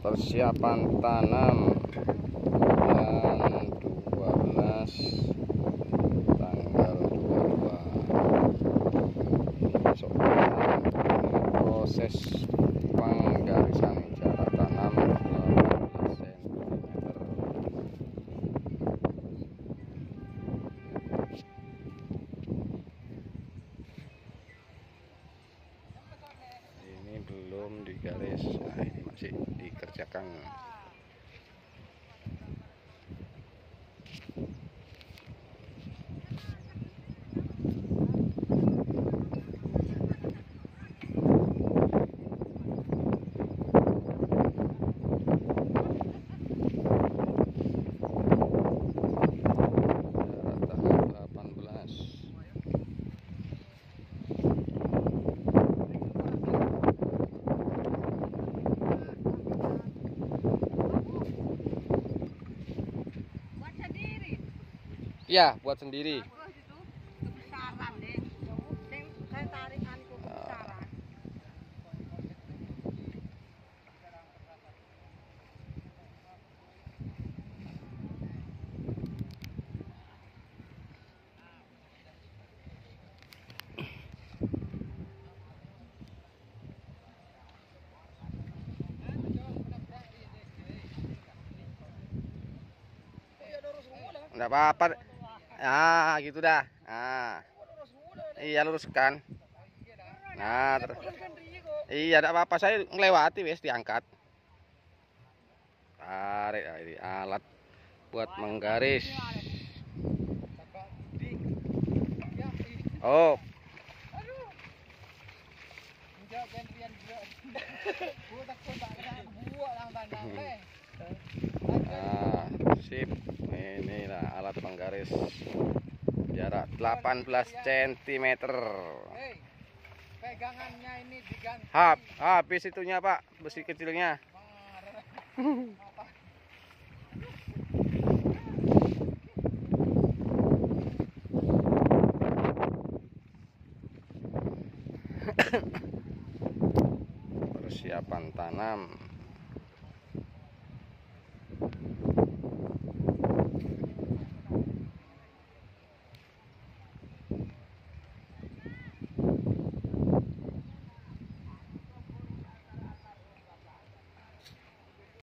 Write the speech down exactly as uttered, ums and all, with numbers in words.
persiapan tanam bulan dua belas tanggal dua puluh dua. Besok proses penggarisan jarak tanam dua belas sentimeter. Ini belum digaris, nah ini masih dikerjakan. Ya, buat sendiri. Enggak apa-apa. Ah, gitu dah. Ah. Iya, luruskan. Nah, ter... iya, enggak apa-apa, saya ngelewati wes diangkat. Tarik, nah, ini alat buat menggaris. Oh. Nah, sip. Inilah alat penggaris jarak delapan belas sentimeter. Pegangannya ini diganti. Hap, habis itunya, Pak, besi kecilnya. Persiapan tanam.